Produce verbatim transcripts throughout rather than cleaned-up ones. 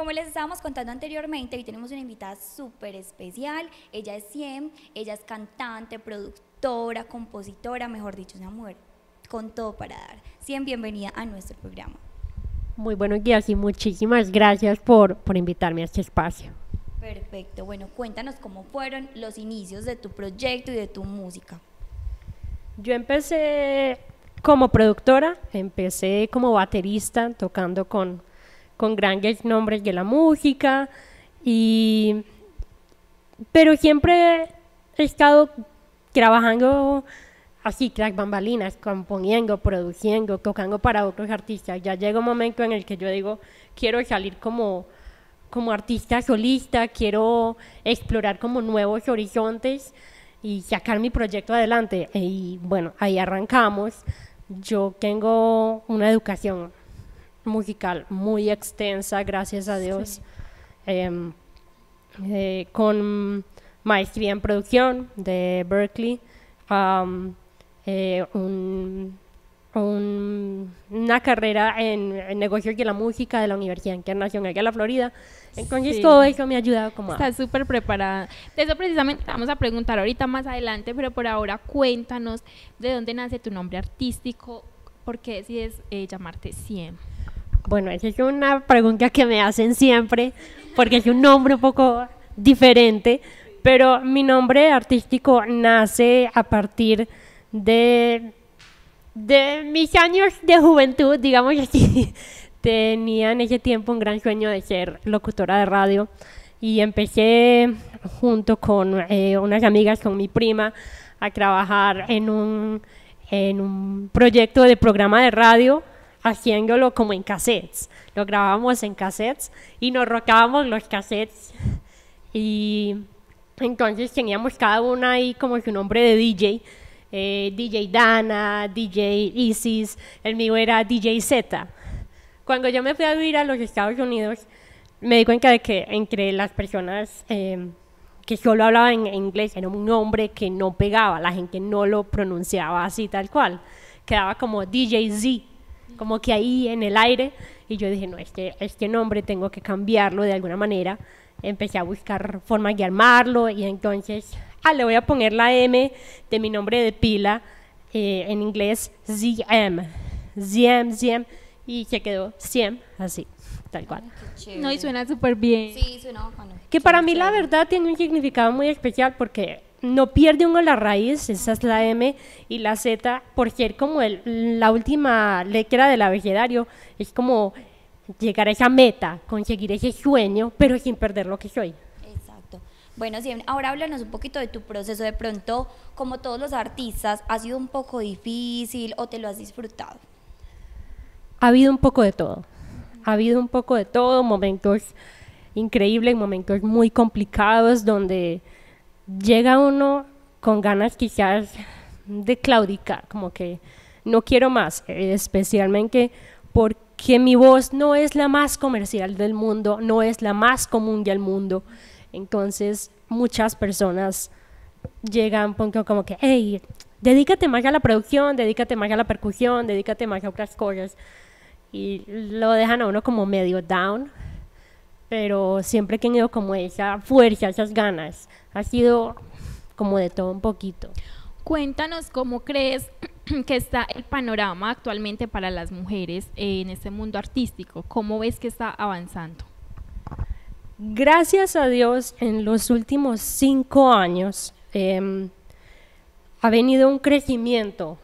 como les estábamos contando anteriormente, hoy tenemos una invitada súper especial. Ella es Siem, ella es cantante, productora, compositora, mejor dicho, una mujer con todo para dar. Siem, bienvenida a nuestro programa. Muy buenos días y muchísimas gracias por, por invitarme a este espacio. Perfecto, bueno, cuéntanos cómo fueron los inicios de tu proyecto y de tu música. Yo empecé como productora, empecé como baterista, tocando con, con grandes nombres de la música, y, pero siempre he estado trabajando así, tras bambalinas, componiendo, produciendo, tocando para otros artistas. Ya llega un momento en el que yo digo, quiero salir como, como artista solista, quiero explorar como nuevos horizontes y sacar mi proyecto adelante. Y bueno, ahí arrancamos. Yo tengo una educación musical muy extensa, gracias a Dios, sí. eh, eh, con maestría en producción de Berkeley, um, eh, un, un, una carrera en, en negocios de la música de la Universidad Internacional de la Florida. Entonces sí, todo eso me ha ayudado como Estás súper preparada. De eso precisamente te vamos a preguntar ahorita más adelante, pero por ahora cuéntanos de dónde nace tu nombre artístico, por qué decides eh, llamarte Siem. Bueno, esa es una pregunta que me hacen siempre, porque es un nombre un poco diferente, pero mi nombre artístico nace a partir de, de mis años de juventud, digamos así. Tenía en ese tiempo un gran sueño de ser locutora de radio y empecé junto con eh, unas amigas, con mi prima, a trabajar en un, en un proyecto de programa de radio, haciéndolo como en cassettes. Lo grabábamos en cassettes y nos rocábamos los cassettes, y entonces teníamos cada una ahí como su nombre de D J. Eh, D J Dana, D J Isis, el mío era D J Z. Cuando yo me fui a vivir a los Estados Unidos, me di cuenta de que entre las personas eh, que solo hablaban en inglés era un nombre que no pegaba, la gente no lo pronunciaba así tal cual, quedaba como D J Z, como que ahí en el aire, y yo dije, no, este, este nombre tengo que cambiarlo de alguna manera. Empecé a buscar formas de armarlo, y entonces, ah, le voy a poner la M de mi nombre de pila, eh, en inglés, Z M, Ziem, Ziem, y se quedó Siem, así, tal cual. No, y suena súper bien. Sí, suena bacano. Que para mí la verdad tiene un significado muy especial, porque no pierde uno la raíz, esa es la M, y la Z, por ser como el, la última letra del abecedario, es como llegar a esa meta, conseguir ese sueño, pero sin perder lo que soy. Exacto. Bueno, Siem, ahora háblanos un poquito de tu proceso. De pronto, como todos los artistas, ¿ha sido un poco difícil o te lo has disfrutado? Ha habido un poco de todo, ha habido un poco de todo, momentos increíbles, momentos muy complicados, donde llega uno con ganas quizás de claudicar, como que no quiero más, especialmente porque mi voz no es la más comercial del mundo, no es la más común del mundo. Entonces muchas personas llegan a un punto como que, hey, dedícate más a la producción, dedícate más a la percusión, dedícate más a otras cosas, y lo dejan a uno como medio down, pero siempre he tenido como esa fuerza, esas ganas. Ha sido como de todo un poquito. Cuéntanos cómo crees que está el panorama actualmente para las mujeres en este mundo artístico. ¿Cómo ves que está avanzando? Gracias a Dios, en los últimos cinco años eh, ha venido un crecimiento,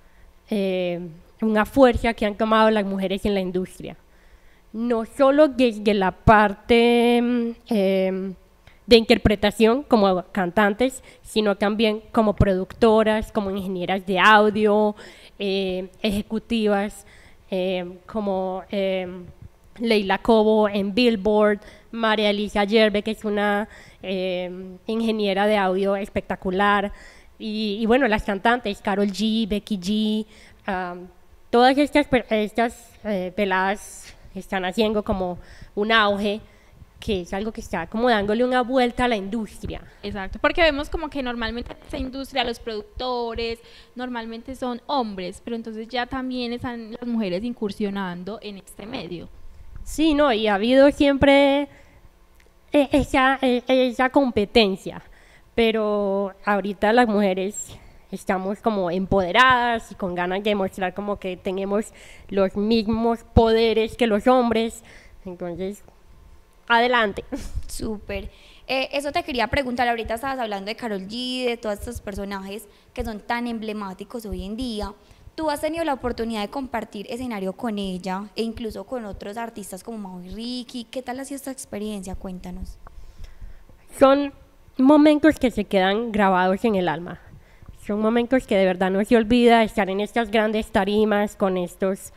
eh, una fuerza que han tomado las mujeres en la industria. No solo desde la parte eh, de interpretación como cantantes, sino también como productoras, como ingenieras de audio, eh, ejecutivas, eh, como eh, Leila Cobo en Billboard, María Elisa Yerbe, que es una eh, ingeniera de audio espectacular, y, y bueno, las cantantes, Karol G, Becky G, um, todas estas, estas eh, peladas están haciendo como un auge, que es algo que está como dándole una vuelta a la industria. Exacto, porque vemos como que normalmente en esa industria los productores normalmente son hombres, pero entonces ya también están las mujeres incursionando en este medio. Sí, no, y ha habido siempre e- esa, e- esa competencia, pero ahorita las mujeres estamos como empoderadas y con ganas de demostrar como que tenemos los mismos poderes que los hombres, entonces, adelante. Súper. Eh, eso te quería preguntar, ahorita estabas hablando de Karol G, de todos estos personajes que son tan emblemáticos hoy en día. ¿Tú has tenido la oportunidad de compartir escenario con ella e incluso con otros artistas como Mau y Ricky? ¿Qué tal ha sido esta experiencia? Cuéntanos. Son momentos que se quedan grabados en el alma. Son momentos que de verdad no se olvida estar en estas grandes tarimas con estos,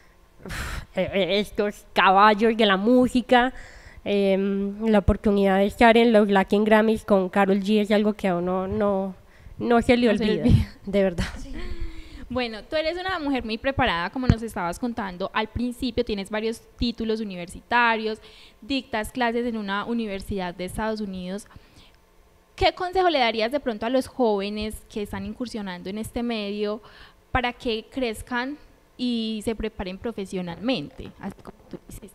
estos caballos de la música. Eh, la oportunidad de estar en los Latin Grammys con Karol G es algo que a uno no, no se le No se le olvida, olvida. de verdad. Bueno, tú eres una mujer muy preparada, como nos estabas contando. Al principio tienes varios títulos universitarios, dictas clases en una universidad de Estados Unidos. ¿Qué consejo le darías de pronto a los jóvenes que están incursionando en este medio para que crezcan y se preparen profesionalmente, así como tú hiciste?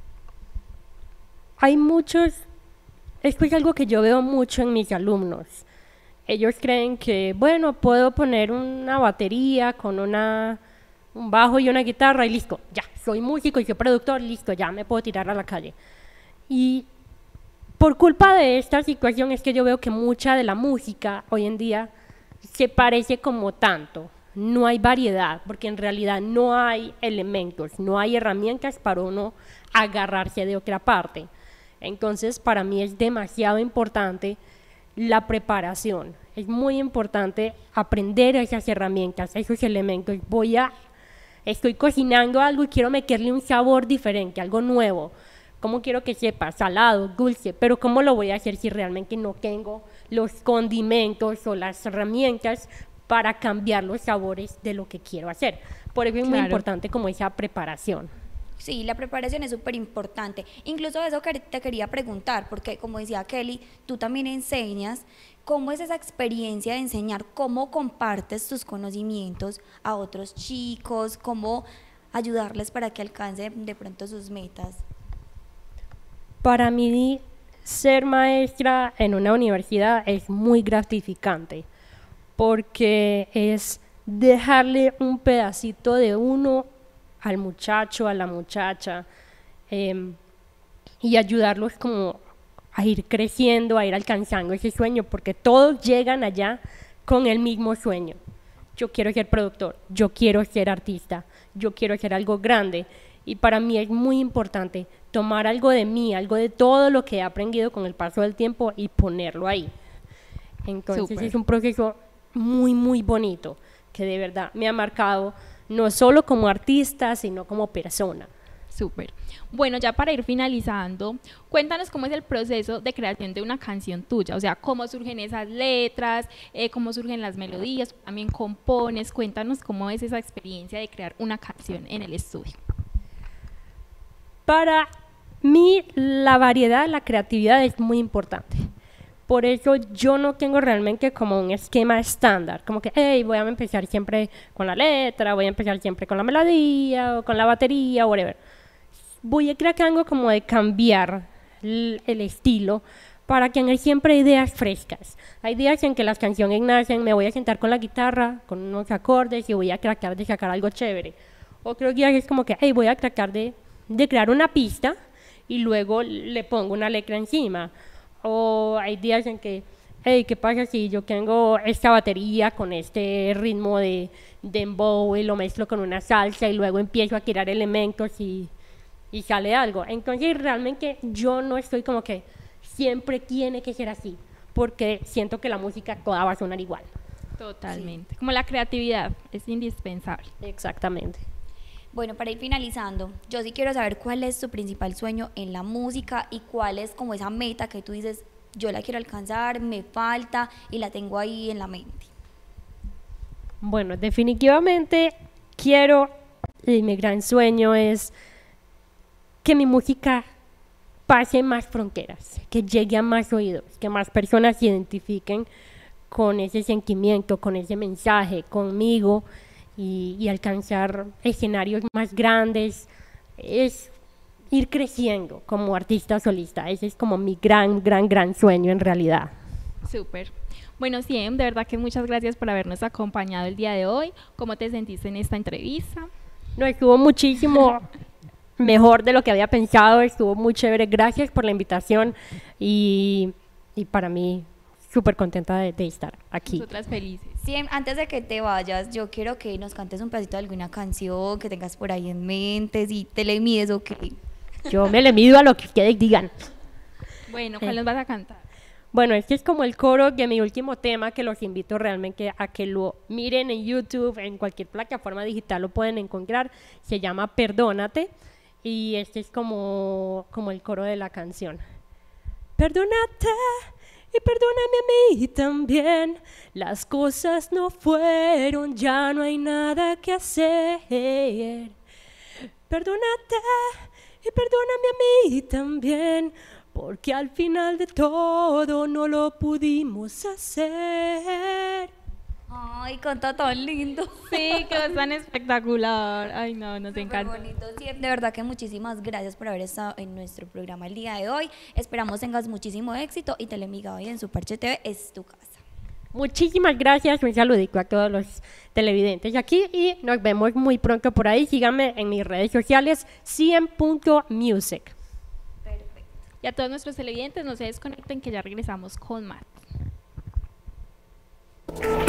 Hay muchos, esto es algo que yo veo mucho en mis alumnos. Ellos creen que, bueno, puedo poner una batería con una, un bajo y una guitarra y listo, ya, soy músico y soy productor, listo, ya me puedo tirar a la calle. Y por culpa de esta situación es que yo veo que mucha de la música hoy en día se parece como tanto, no hay variedad, porque en realidad no hay elementos, no hay herramientas para uno agarrarse de otra parte. Entonces, para mí es demasiado importante la preparación. Es muy importante aprender esas herramientas, esos elementos. Voy a, estoy cocinando algo y quiero meterle un sabor diferente, algo nuevo. ¿Cómo quiero que sepa? Salado, dulce, pero ¿cómo lo voy a hacer si realmente no tengo los condimentos o las herramientas para cambiar los sabores de lo que quiero hacer? Por eso es muy Claro. importante como esa preparación. Sí, la preparación es súper importante. Incluso eso que te quería preguntar, porque como decía Kelly, tú también enseñas. ¿Cómo es esa experiencia de enseñar? ¿Cómo compartes tus conocimientos a otros chicos? ¿Cómo ayudarles para que alcancen de pronto sus metas? Para mí, ser maestra en una universidad es muy gratificante porque es dejarle un pedacito de uno al muchacho, a la muchacha, eh, y ayudarlos como a ir creciendo, a ir alcanzando ese sueño, porque todos llegan allá con el mismo sueño. Yo quiero ser productor, yo quiero ser artista, yo quiero hacer algo grande, y para mí es muy importante tomar algo de mí, algo de todo lo que he aprendido con el paso del tiempo y ponerlo ahí. Entonces Súper. es un proceso muy, muy bonito, que de verdad me ha marcado no solo como artista, sino como persona. Súper. Bueno, ya para ir finalizando, cuéntanos cómo es el proceso de creación de una canción tuya, o sea, cómo surgen esas letras, eh, cómo surgen las melodías, también compones, cuéntanos cómo es esa experiencia de crear una canción en el estudio. Para mí, la variedad, la creatividad es muy importante. Por eso yo no tengo realmente como un esquema estándar, como que, hey, voy a empezar siempre con la letra, voy a empezar siempre con la melodía, o con la batería, whatever. Voy a tratando como de cambiar el, el estilo para tener siempre ideas frescas. Hay días en que las canciones nacen, me voy a sentar con la guitarra, con unos acordes y voy a tratar de sacar algo chévere. Otros días es como que, hey, voy a tratar de, de crear una pista y luego le pongo una letra encima. O hay días en que, hey, ¿qué pasa si yo tengo esta batería con este ritmo de dembow y lo mezclo con una salsa y luego empiezo a tirar elementos y, y sale algo? Entonces realmente yo no estoy como que siempre tiene que ser así, porque siento que la música toda va a sonar igual. Totalmente. Como la creatividad es indispensable. Exactamente. Bueno, para ir finalizando, yo sí quiero saber cuál es tu principal sueño en la música y cuál es como esa meta que tú dices, yo la quiero alcanzar, me falta y la tengo ahí en la mente. Bueno, definitivamente quiero, y mi gran sueño es que mi música pase más fronteras, que llegue a más oídos, que más personas se identifiquen con ese sentimiento, con ese mensaje, conmigo, y, y alcanzar escenarios más grandes. Es ir creciendo como artista solista. Ese es como mi gran, gran, gran sueño en realidad. Súper. Bueno, Siem, de verdad que muchas gracias por habernos acompañado el día de hoy. ¿Cómo te sentiste en esta entrevista? No, estuvo muchísimo mejor de lo que había pensado, estuvo muy chévere. Gracias por la invitación y, y para mí súper contenta de, de estar aquí. Nosotras felices. Siem, antes de que te vayas, yo quiero que nos cantes un pedacito de alguna canción que tengas por ahí en mente, si te le mides o qué. Yo me le mido a lo que ustedes digan. Bueno, ¿cuál nos vas a cantar? Bueno, este es como el coro de mi último tema, que los invito realmente a que lo miren en YouTube, en cualquier plataforma digital lo pueden encontrar. Se llama Perdónate y este es como, como el coro de la canción. Perdónate y perdóname a mí también, las cosas no fueron, ya no hay nada que hacer. Perdónate y perdóname a mí también, porque al final de todo no lo pudimos hacer. Ay, canta tan lindo. Sí, quedó tan espectacular. Ay, no, nos Súper encanta. bonito. Sí, de verdad que muchísimas gracias por haber estado en nuestro programa el día de hoy. Esperamos tengas muchísimo éxito y Telemiga hoy en Superche T V es tu casa. Muchísimas gracias, un saludito a todos los televidentes aquí y nos vemos muy pronto por ahí. Síganme en mis redes sociales, siem punto music. Perfecto. Y a todos nuestros televidentes, no se desconecten que ya regresamos con más.